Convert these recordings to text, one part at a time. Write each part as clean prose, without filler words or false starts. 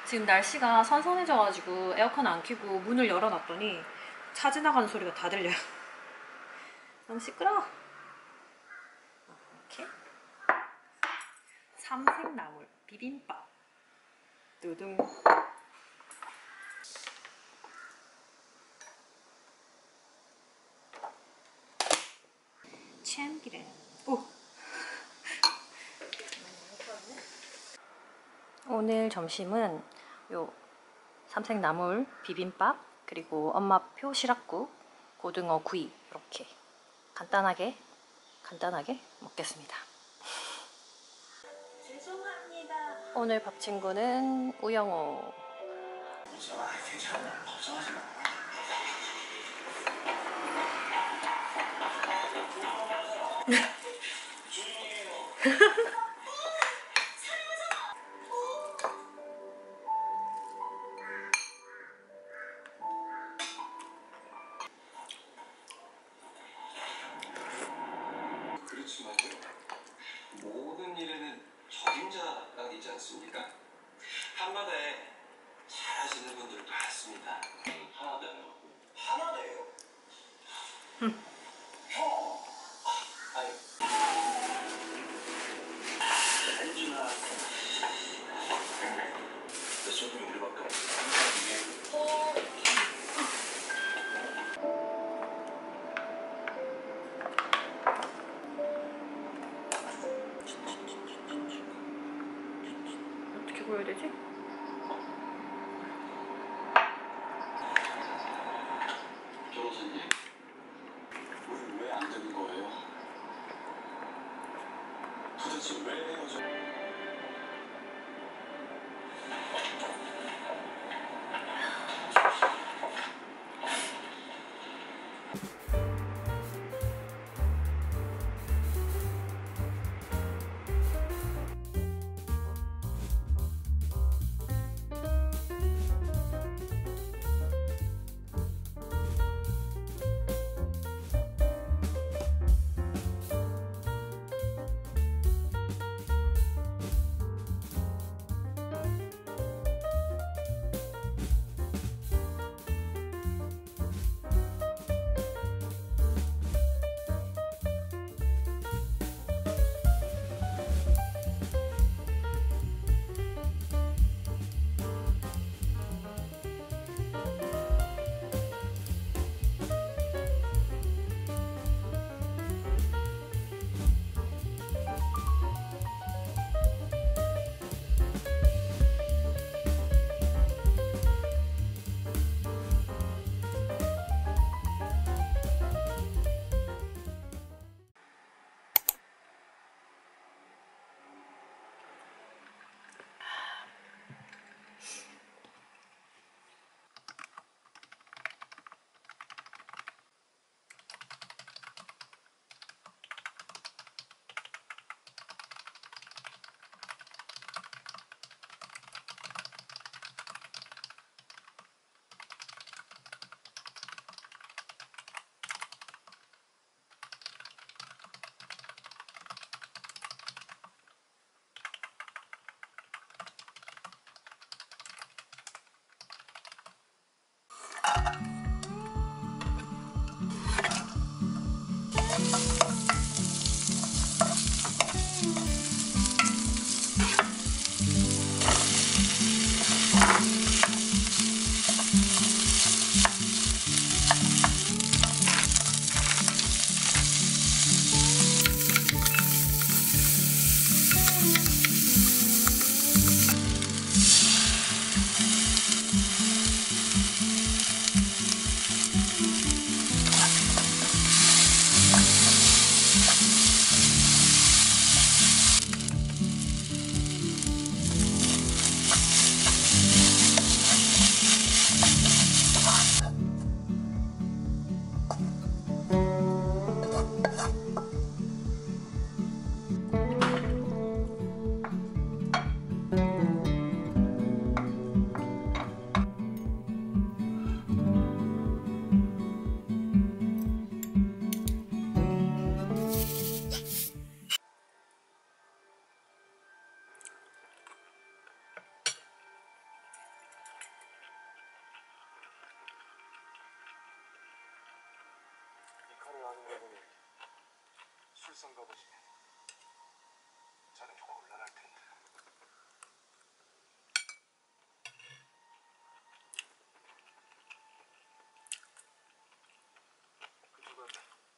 지금 날씨가 선선해져가지고 에어컨 안 켜고 문을 열어놨더니 차 지나가는 소리가 다 들려요. 너무 시끄러워. 이렇게 삼색나물 비빔밥 두둥. 참기름. 오. 오늘 점심은 요 삼색나물 비빔밥 그리고 엄마표 시락국 고등어 구이 이렇게 간단하게 먹겠습니다. 죄송합니다. 오늘 밥 친구는 우영우. 괜찮아. 걱정하지 마. 그렇지만요, 모든 일에는 적임자가 있지 않습니까? 한마다에 잘하시는 분들 많습니다. 하나대요. 하나대요? 형! 아유. 그러고 술성 가보지. 저는 곤란할 텐데. 그쪽은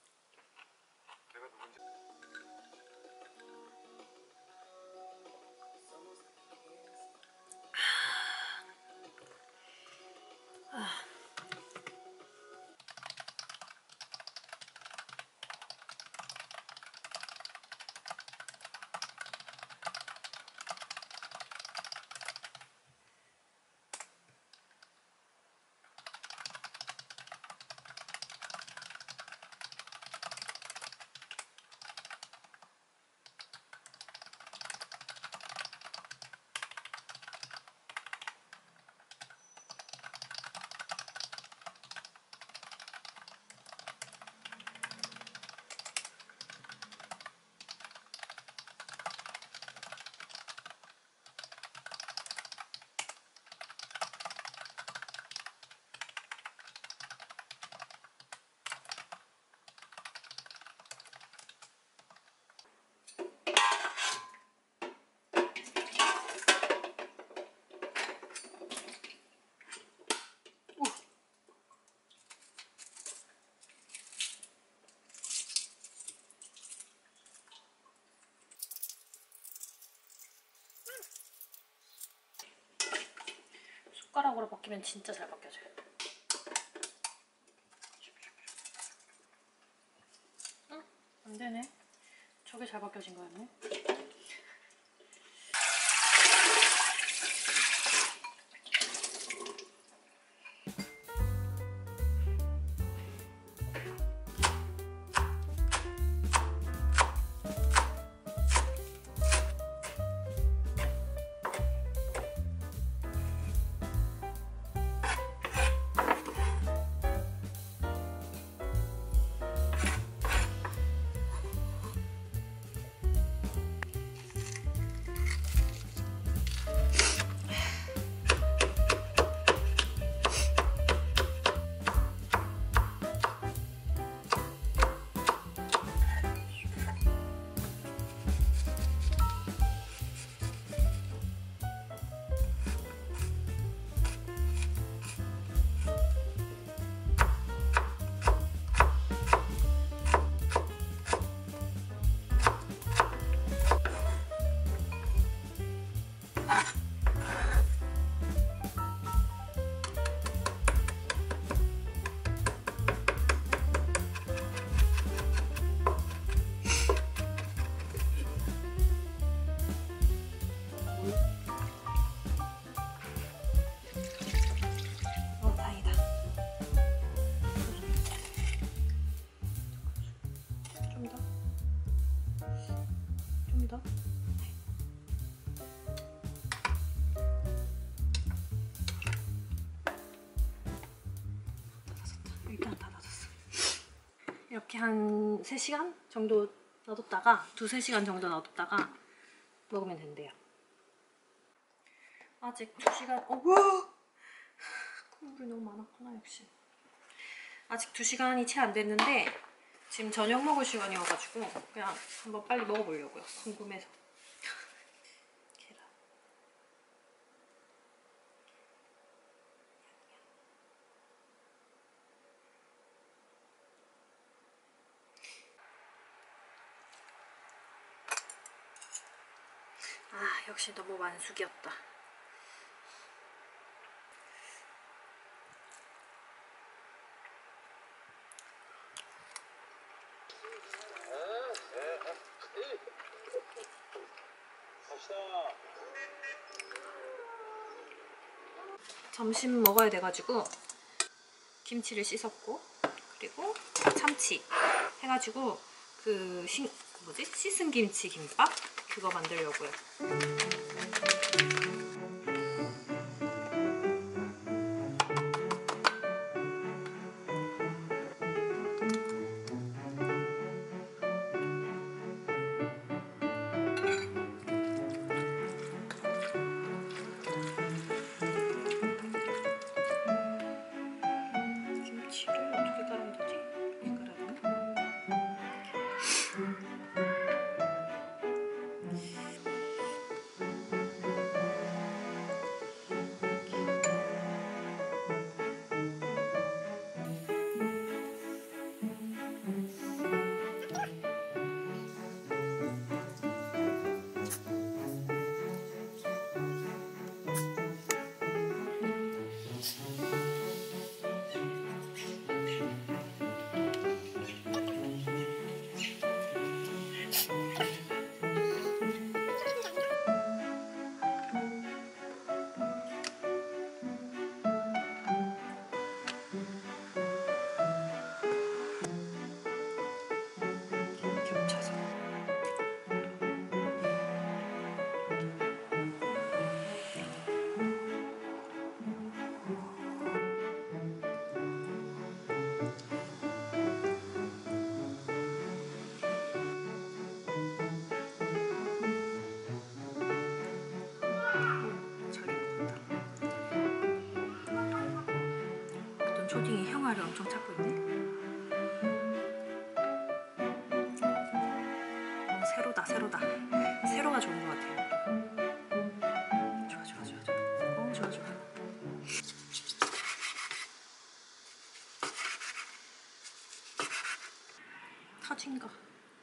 내가 누군지. 숟가락으로 벗기면 진짜 잘 벗겨져요. 응? 안 되네. 저게 잘 벗겨진 거였네. 다행이다. 좀 더. 좀 더. 일단 다 닫았어. 이렇게 한 3시간 정도 놔뒀다가 2~3시간 정도 놔뒀다가 먹으면 된대요. 아직 2시간... 우와! 국물이 너무 많았구나 역시. 아직 2시간이 채 안 됐는데 지금 저녁 먹을 시간이어가지고 그냥 한번 빨리 먹어보려고요. 궁금해서. 계란. 아, 역시 너무 완숙이었다. 점심 먹어야 돼가지고 김치를 씻었고 그리고 참치 해가지고 그 뭐지? 씻은 김치 김밥? 그거 만들려고요. 김치를 어떻게 깔아야 되지? 이렇게 깔아야 되나? 초딩이 형아를 엄청 찾고 있네. 세로다. 세로가 좋은 것 같아요. 좋아. 좋아. 터진 거.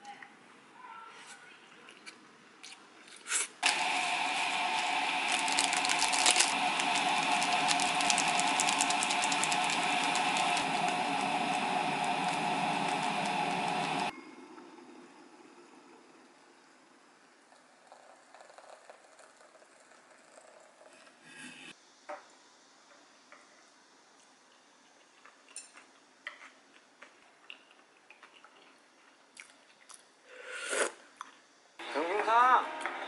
영중상!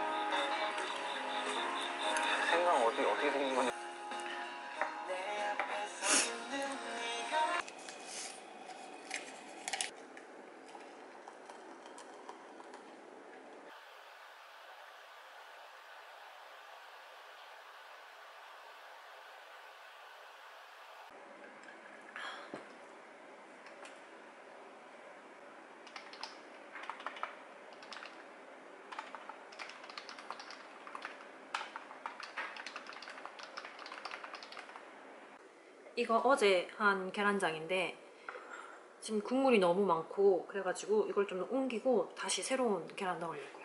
생강 어떻게 생긴 거냐? 이거 어제 한 계란장인데 지금 국물이 너무 많고 그래가지고 이걸 좀 옮기고 다시 새로운 계란 넣으려고요.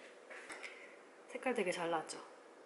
색깔 되게 잘 나왔죠?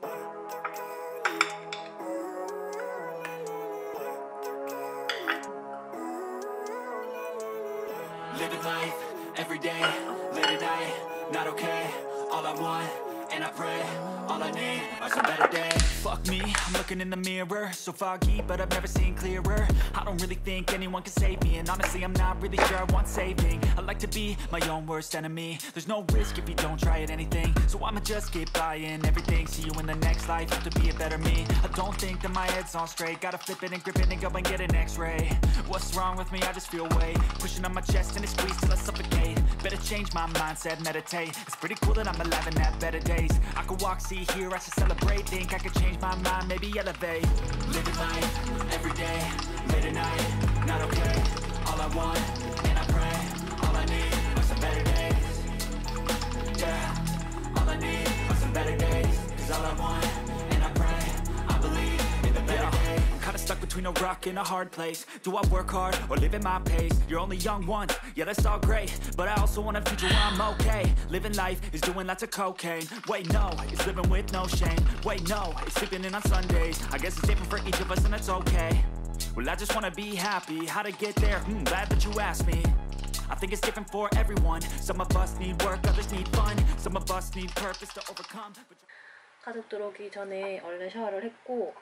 Living life, every day, late at night, not okay. All I want, and I pray, all I need are some better days. Fuck me, I'm looking in the mirror, so foggy, but I've never seen clearer. I don't really think anyone can save me, and honestly I'm not really sure I want saving. I like to be my own worst enemy. There's no risk if you don't try at anything, so I'ma just keep buying everything. See you in the next life, have to be a better me. I don't think that my head's on straight, gotta flip it and grip it and go and get an x-ray. What's wrong with me? I just feel weight pushing on my chest and it squeezes till I suffocate. Better change my mindset, meditate. It's pretty cool that I'm alive and have better days. I could walk, see, hear, I should celebrate. Think I could change my mind, maybe elevate. Living life, every day, late at night, not okay. All I want, and I pray, all I need are some better days. Yeah, all I need are some better days. Cause all I want, and I pray, I believe in the better days. Kinda stuck between a rock and a hard place. Do I work hard or live at my pace? You're only young once, yeah that's all great, but I also want a future where I'm okay. Living life is doing lots of cocaine. Wait no, it's living with no shame. Wait no, it's sleeping in on Sundays. I guess it's different for each of us and it's okay. Well I just wanna be happy, how to get there? Glad that you asked me. I think it's different for everyone. Some of us need work, others need fun. Some of us need purpose to overcome. 가족 들어오기 전에 얼른 샤워를 했고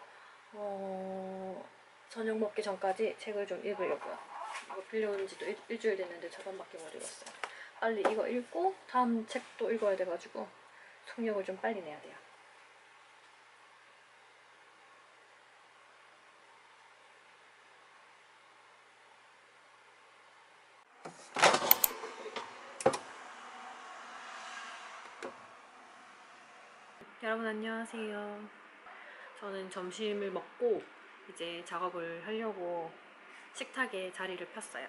저녁 먹기 전까지 책을 좀 읽으려고요. 이거 빌려온 지도 일주일 됐는데 저번밖에 못 읽었어요. 빨리 이거 읽고 다음 책도 읽어야 돼가지고 속력을 좀 빨리 내야 돼요. 여러분 안녕하세요. 저는 점심을 먹고 이제 작업을 하려고 식탁에 자리를 폈어요.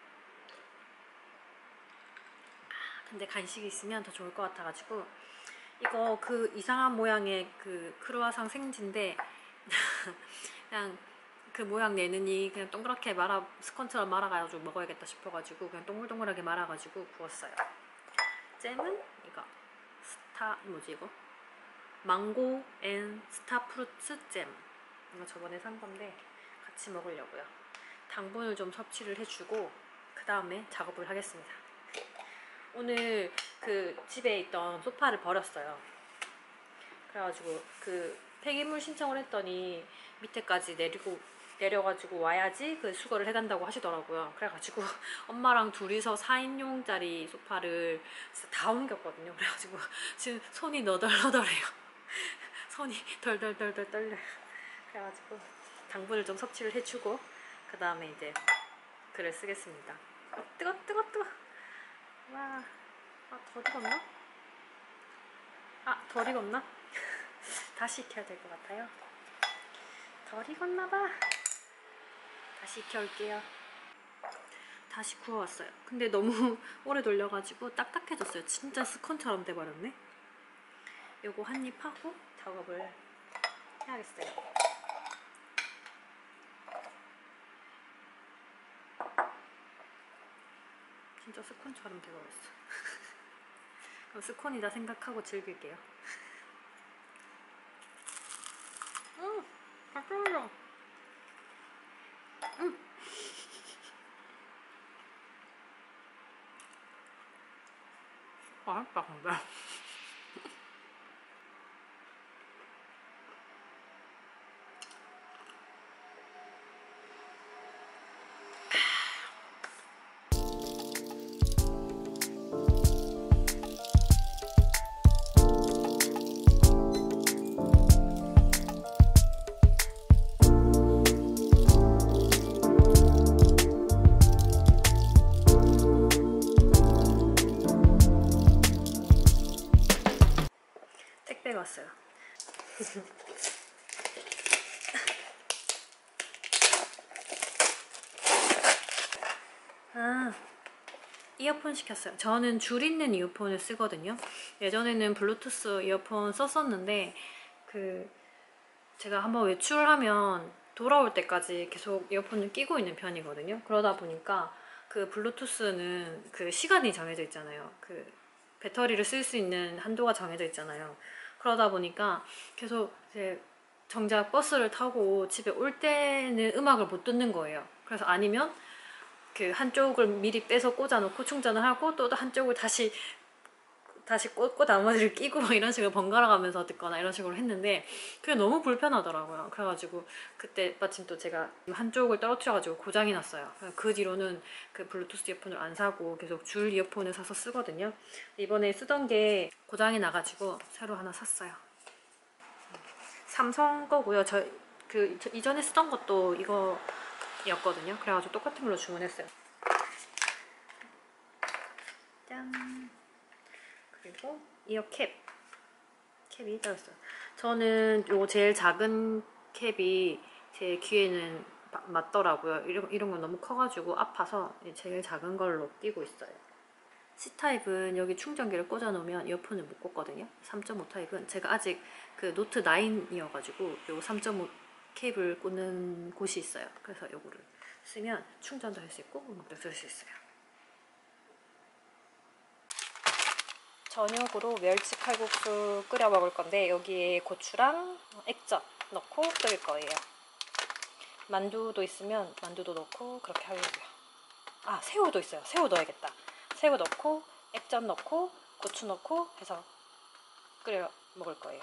근데 간식이 있으면 더 좋을 것 같아가지고 이거 그 이상한 모양의 그 크루아상 생지인데 그냥 그 모양 내느니 그냥 동그랗게 스콘처럼 말아가지고 먹어야겠다 싶어가지고 그냥 동글동글하게 말아가지고 구웠어요. 잼은 이거 뭐지 이거? 망고 앤 스타프루츠 잼. 이거 저번에 산 건데 같이 먹으려고요. 당분을 좀 섭취를 해주고 그 다음에 작업을 하겠습니다. 오늘 그 집에 있던 소파를 버렸어요. 그래가지고 그 폐기물 신청을 했더니 밑에까지 내려가지고 와야지 그 수거를 해간다고 하시더라고요. 그래가지고 엄마랑 둘이서 4인용짜리 소파를 진짜 다 옮겼거든요. 그래가지고 지금 손이 너덜너덜해요. 손이 덜덜덜덜 떨려요. 그래가지고 당분을 좀 섭취를 해주고 그 다음에 이제 글을 쓰겠습니다. 뜨거. 와, 덜 익었나? 덜 익었나? 다시 익혀야 될 것 같아요. 덜 익었나봐. 다시 익혀올게요. 다시 구워왔어요. 근데 너무 오래 돌려가지고 딱딱해졌어요. 진짜 스콘처럼 돼버렸네. 요거 한 입 하고 작업을 해야겠어요. 진짜 스콘처럼 돼버렸어. 그럼 스콘이다 생각하고 즐길게요. 잘 떨어져. 맛있다 근데. 택배가 왔어요. 아, 이어폰 시켰어요. 저는 줄 있는 이어폰을 쓰거든요. 예전에는 블루투스 이어폰 썼었는데 제가 한번 외출하면 돌아올 때까지 계속 이어폰을 끼고 있는 편이거든요. 그러다 보니까 그 블루투스는 그 시간이 정해져 있잖아요. 그 배터리를 쓸 수 있는 한도가 정해져 있잖아요. 그러다 보니까 계속 이제 정작 버스를 타고 집에 올 때는 음악을 못 듣는 거예요. 그래서 아니면 그 한쪽을 미리 빼서 꽂아놓고 충전을 하고 또 한쪽을 다시 꽂고 나머지를 끼고 이런 식으로 번갈아 가면서 듣거나 이런 식으로 했는데 그게 너무 불편하더라고요. 그래가지고 그때 마침 또 제가 한쪽을 떨어뜨려가지고 고장이 났어요. 그 뒤로는 그 블루투스 이어폰을 안 사고 계속 줄 이어폰을 사서 쓰거든요. 이번에 쓰던 게 고장이 나가지고 새로 하나 샀어요. 삼성 거고요. 저 이전에 쓰던 것도 이거였거든요. 그래가지고 똑같은 걸로 주문했어요. 짠. 그리고 이어 캡이 들었어요. 저는 요 제일 작은 캡이 제 귀에는 맞더라고요. 이런 건 너무 커가지고 아파서 제일 작은 걸로 끼고 있어요. C타입은 여기 충전기를 꽂아놓으면 이어폰을 못 꽂거든요. 3.5 타입은 제가 아직 그 노트 9이어가지고 요 3.5 케이블 꽂는 곳이 있어요. 그래서 요거를 쓰면 충전도 할 수 있고 음악도 들을 수 있어요. 저녁으로 멸치 칼국수 끓여 먹을 건데 여기에 고추랑 액젓 넣고 끓일 거예요. 만두도 있으면 만두도 넣고 그렇게 하려고요. 아, 새우도 있어요. 새우 넣어야겠다. 새우 넣고 액젓 넣고 고추 넣고 해서 끓여 먹을 거예요.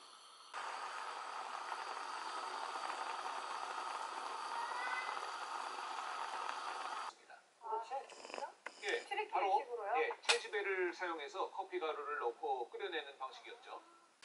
예, 바로 채지배를 사용해서 커피 가루를 넣고 끓여내는 방식이었죠.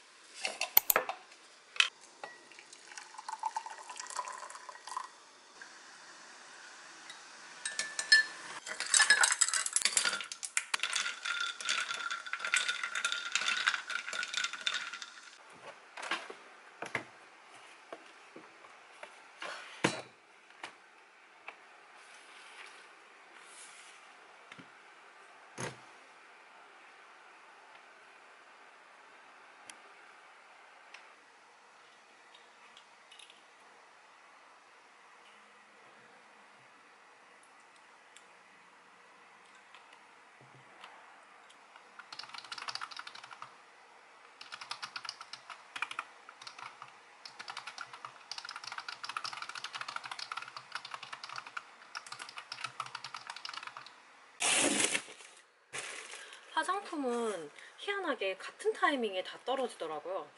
화장품은 희한하게 같은 타이밍에 다 떨어지더라고요.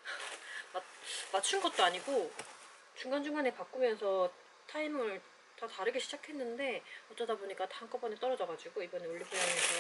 맞춘 것도 아니고 중간중간에 바꾸면서 타임을 다 다르게 시작했는데 어쩌다 보니까 다 한꺼번에 떨어져가지고 이번에 올리브영에서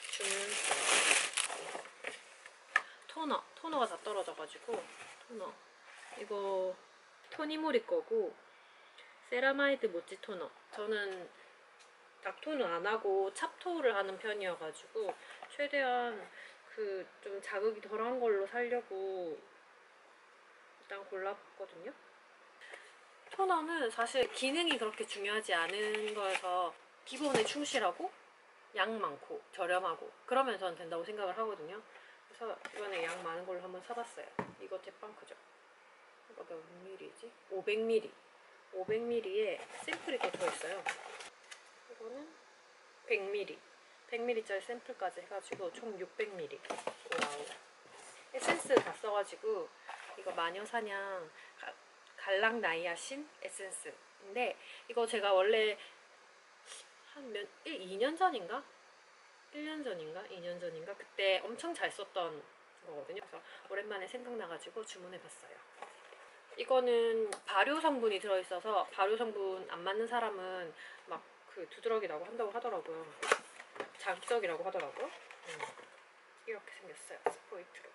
주문했어요. 토너가 다 떨어져가지고 토너 이거 토니모리 거고 세라마이드 모찌 토너. 저는 닥토는 안 하고 찹토를 하는 편이어가지고 최대한 그 좀 자극이 덜한 걸로 살려고 일단 골랐거든요. 토너는 사실 기능이 그렇게 중요하지 않은 거여서 기본에 충실하고 양 많고 저렴하고 그러면 저는 된다고 생각을 하거든요. 그래서 이번에 양 많은 걸로 한번 사봤어요. 이거 제빵크죠. 이거 몇 ml지? 500ml. 500ml에 샘플이 또 들어있어요. 이거는 100ml. 100ml짜리 샘플까지 해가지고 총 600ml. 와우. 에센스 다 써가지고 이거 마녀사냥 갈락 나이아신 에센스인데 이거 제가 원래 한 2년 전인가? 1년 전인가? 2년 전인가? 그때 엄청 잘 썼던 거거든요. 그래서 오랜만에 생각나가지고 주문해봤어요. 이거는 발효 성분이 들어있어서 발효 성분 안 맞는 사람은 막 그 두드러기라고 한다고 하더라고요. 자극적이라고 하더라고요. 이렇게 생겼어요. 스포이트로.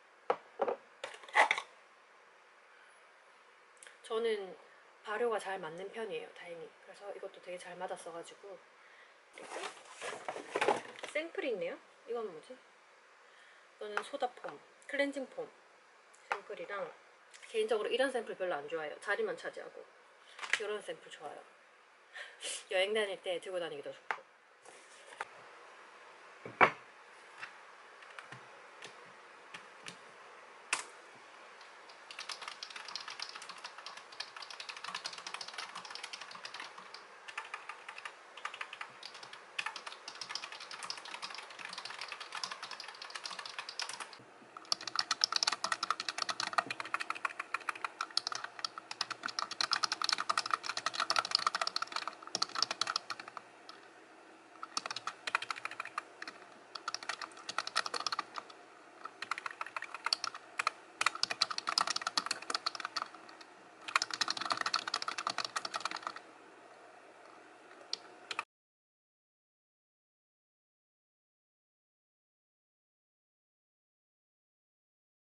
저는 발효가 잘 맞는 편이에요. 다행히. 그래서 이것도 되게 잘 맞았어가지고. 그리고 샘플이 있네요. 이건 뭐지? 이거는 소다폼, 클렌징 폼 샘플이랑 개인적으로 이런 샘플 별로 안 좋아해요. 자리만 차지하고. 이런 샘플 좋아요. 여행 다닐 때 들고 다니기도 좋고.